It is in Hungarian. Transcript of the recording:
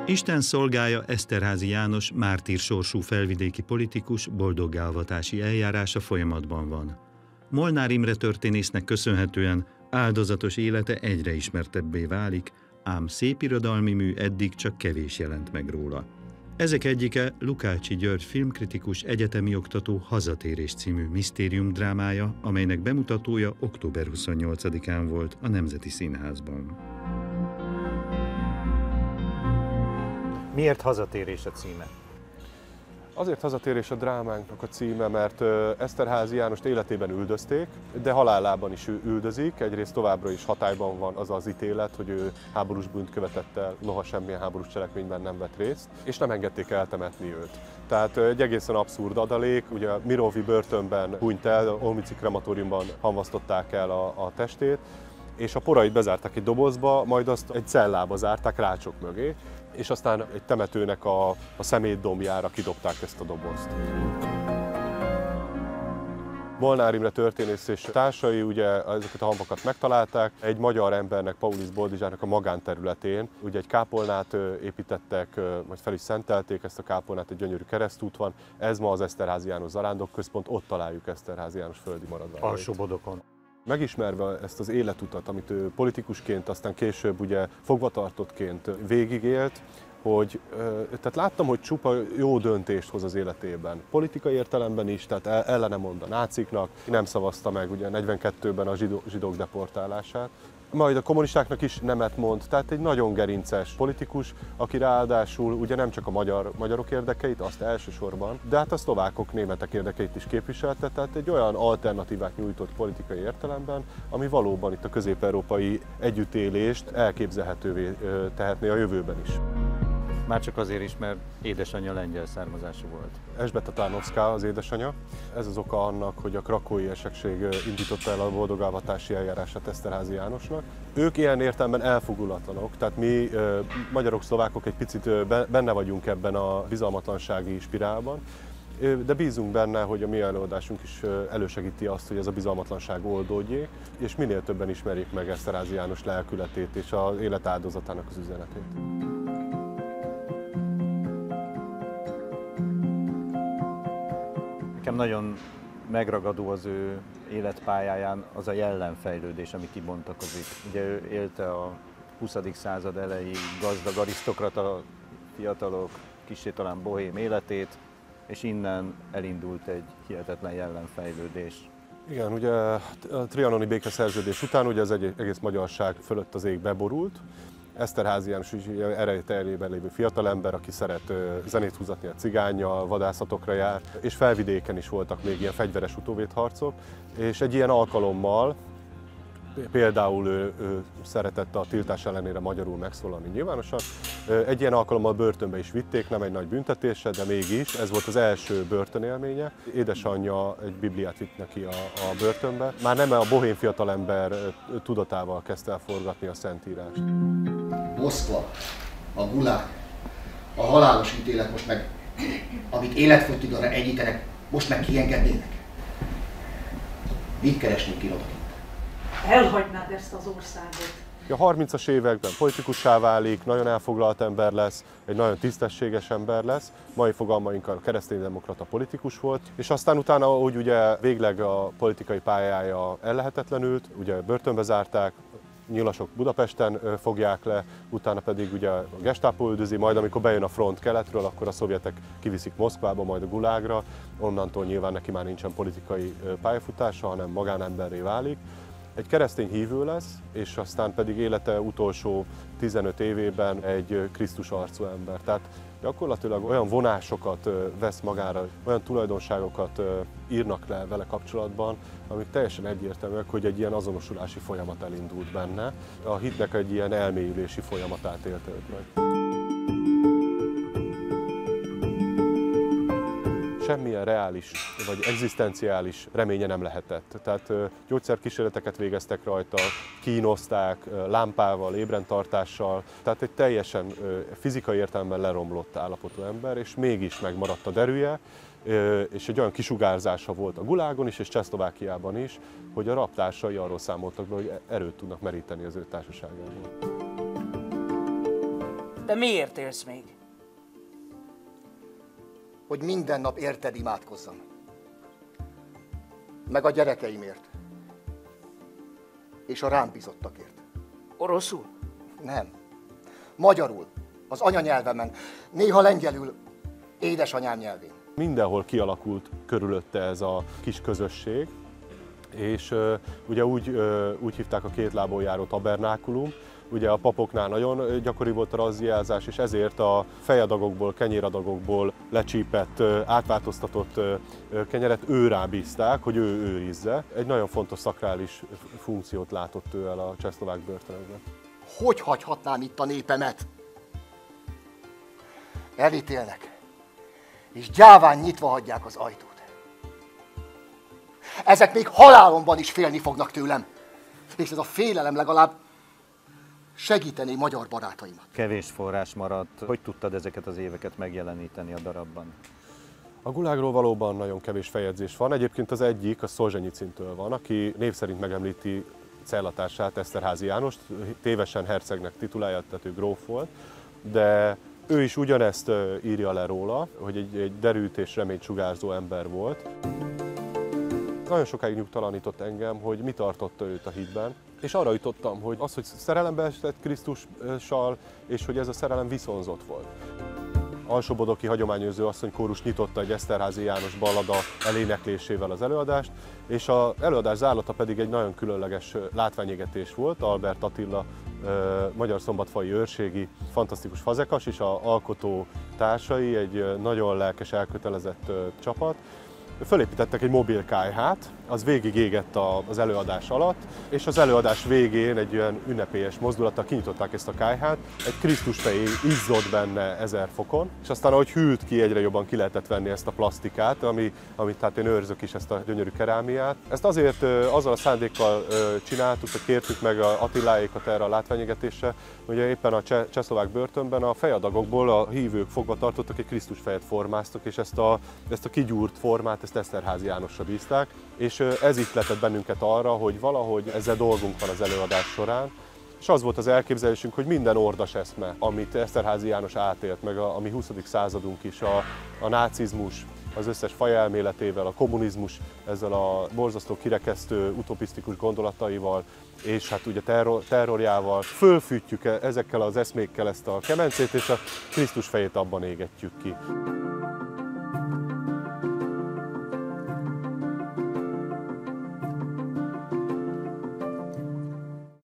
Isten szolgája Eszterházy János mártír sorsú felvidéki politikus boldoggá-avatási eljárása folyamatban van. Molnár Imre történésznek köszönhetően áldozatos élete egyre ismertebbé válik, ám szépirodalmi mű eddig csak kevés jelent meg róla. Ezek egyike Lukácsi György filmkritikus egyetemi oktató Hazatérés című misztériumdrámája, amelynek bemutatója október 28-án volt a Nemzeti Színházban. Miért Hazatérés a címe? Azért Hazatérés a drámánknak a címe, mert Eszterházy Jánost életében üldözték, de halálában is üldözik. Egyrészt továbbra is hatályban van az az ítélet, hogy ő háborús bűnt követett el, noha semmilyen háborús cselekményben nem vett részt, és nem engedték eltemetni őt. Tehát egy egészen abszurd adalék, ugye Mirovi börtönben hunyt el, Olmützi krematóriumban hamvasztották el a testét, és a porait bezárták egy dobozba, majd azt egy cellába zárták rácsok mögé, és aztán egy temetőnek a szemétdombjára kidobták ezt a dobozt. Molnár Imre történész és társai ugye ezeket a hamvakat megtalálták. Egy magyar embernek, Paulis Boldizsának a magánterületén ugye egy kápolnát építettek, majd fel is szentelték ezt a kápolnát, egy gyönyörű keresztút van. Ez ma az Eszterházy János Zarándokközpont, ott találjuk Eszterházy János földi maradványait. Alsóbodokon. Megismerve ezt az életutat, amit ő politikusként, aztán később ugye fogvatartottként végigélt, hogy tehát láttam, hogy csupa jó döntést hoz az életében. Politikai értelemben is, tehát ellene mond a náciknak, nem szavazta meg ugye 42-ben a zsidók deportálását. Majd a kommunistáknak is nemet mond, tehát egy nagyon gerinces politikus, aki ráadásul ugye nem csak a magyarok érdekeit, azt elsősorban, de hát a szlovákok, németek érdekeit is képviselte, tehát egy olyan alternatívát nyújtott politikai értelemben, ami valóban itt a közép-európai együttélést elképzelhetővé tehetné a jövőben is. Már csak azért is, mert édesanyja lengyel származású volt. Elzsbeta Tarnowska az édesanyja. Ez az oka annak, hogy a krakói érsekség indította el a boldoggá-avatási eljárását Eszterházy Jánosnak. Ők ilyen értelemben elfogulatlanok, tehát mi magyarok, szlovákok egy picit benne vagyunk ebben a bizalmatlansági spirálban, de bízunk benne, hogy a mi előadásunk is elősegíti azt, hogy ez a bizalmatlanság oldódjék, és minél többen ismerjék meg Eszterházy János lelkületét és az élet áldozatának az üzenetét. Nekem nagyon megragadó az ő életpályáján az a jellemfejlődés, ami kibontakozik. Ugye ő élte a 20. század elejé gazdag arisztokrata fiatalok, kissé talán bohém életét, és innen elindult egy hihetetlen jellemfejlődés. Igen, ugye a trianoni békeszerződés után ugye az egész magyarság fölött az ég beborult. Eszterházy János is erejtelében lévő fiatalember, aki szeret zenét húzatni a cigánnyal, vadászatokra jár, és felvidéken is voltak még ilyen fegyveres utóvédharcok, és egy ilyen alkalommal például ő szeretett a tiltás ellenére magyarul megszólalni nyilvánosan. Egy ilyen alkalommal börtönbe is vitték, nem egy nagy büntetése, de mégis ez volt az első börtönélménye. Édesanyja egy bibliát vitt neki a börtönbe. Már nem a bohém fiatalember tudatával kezdte el forgatni a Szentírást. Moszkva, a gulág, a halálos ítélet most meg, amit életfogytiglanra egyítenek, most meg kiengednének. Mit keresnék irodakint? Elhagynád ezt az országot. A 30-as években politikussá válik, nagyon elfoglalt ember lesz, egy nagyon tisztességes ember lesz, mai fogalmainkkal kereszténydemokrata politikus volt, és aztán utána, ahogy ugye végleg a politikai pályája ellehetetlenült, ugye börtönbe zárták, nyilasok Budapesten fogják le, utána pedig ugye a Gestapo üldözi, majd amikor bejön a front keletről, akkor a szovjetek kiviszik Moszkvába, majd a Gulágra, onnantól nyilván neki már nincsen politikai pályafutása, hanem magánemberré válik. Egy keresztény hívő lesz, és aztán pedig élete utolsó 15 évében egy Krisztus arcú ember. Tehát gyakorlatilag olyan vonásokat vesz magára, olyan tulajdonságokat írnak le vele kapcsolatban, amik teljesen egyértelműek, hogy egy ilyen azonosulási folyamat elindult benne. A hitnek egy ilyen elmélyülési folyamatát élte őt meg. Semmilyen reális vagy egzisztenciális reménye nem lehetett. Tehát gyógyszerkísérleteket végeztek rajta, kínozták, lámpával, ébrendtartással, tehát egy teljesen fizikai értelemben leromlott állapotú ember, és mégis megmaradt a derűje, és egy olyan kisugárzása volt a Gulágon is, és Csehszlovákiában is, hogy a rabtársai arról számoltak be, hogy erőt tudnak meríteni az ő társaságából. De miért élsz még? Hogy minden nap érted imádkozzam. Meg a gyerekeimért. És a rám bízottakért. Oroszul? Nem. Magyarul, az anyanyelvemen, néha lengyelül, édesanyám nyelvén. Mindenhol kialakult körülötte ez a kis közösség, és ugye úgy hívták a két lábon járó tabernákulum. Ugye a papoknál nagyon gyakori volt a razziázás, és ezért a fejadagokból, kenyéradagokból lecsípett, átváltoztatott kenyeret őrá bízták, hogy ő őrizze. Egy nagyon fontos szakrális funkciót látott ő el a csehszlovák börtönökben. Hogy hagyhatnám itt a népemet? Elítélnek, és gyáván nyitva hagyják az ajtót. Ezek még halálomban is félni fognak tőlem, és ez a félelem legalább segíteni magyar barátaimat. Kevés forrás maradt. Hogy tudtad ezeket az éveket megjeleníteni a darabban? A Gulagról valóban nagyon kevés feljegyzés van. Egyébként az egyik a Szolzsenyicintől van, aki név szerint megemlíti cellatársát, Eszterházy Jánost, tévesen hercegnek titulálja, tehát ő gróf volt, de ő is ugyanezt írja le róla, hogy egy derült és reményt sugárzó ember volt. Nagyon sokáig nyugtalanított engem, hogy mi tartotta őt a hitben, és arra jutottam, hogy az, hogy szerelembe esett Krisztussal, és hogy ez a szerelem viszonzott volt. Alsóbodoki hagyományőrző asszonykórus nyitotta egy Eszterházy János ballada eléneklésével az előadást, és az előadás zárlata pedig egy nagyon különleges látványégetés volt. Albert Attila, magyar szombatfalli őrségi, fantasztikus fazekas, és az alkotó társai, egy nagyon lelkes, elkötelezett csapat. Fölépítettek egy mobil kályhát, az végig égett az előadás alatt, és az előadás végén egy olyan ünnepélyes mozdulattal kinyitották ezt a kályhát, egy Krisztusfej izzott benne 1000 fokon, és aztán ahogy hűlt ki, egyre jobban ki lehetett venni ezt a plastikát, amit hát én őrzök is, ezt a gyönyörű kerámiát. Ezt azért azzal a szándékkal csináltuk, hogy kértük meg Attiláékat erre a látványégetésre, hogy éppen a csehszlovák börtönben a fejadagokból a hívők fogva tartottak, egy Krisztusfejet formáztak, és ezt a kigyúrt formát, ezt Eszterházy Jánosra bízták, és ez ihletett bennünket arra, hogy valahogy ezzel dolgunk van az előadás során, és az volt az elképzelésünk, hogy minden ordas eszme, amit Eszterházy János átélt, meg a mi 20. századunk is, a nácizmus, az összes fajelméletével, a kommunizmus, ezzel a borzasztó kirekesztő, utopisztikus gondolataival, és hát ugye terrorjával fölfűtjük ezekkel az eszmékkel ezt a kemencét, és a Krisztus fejét abban égetjük ki.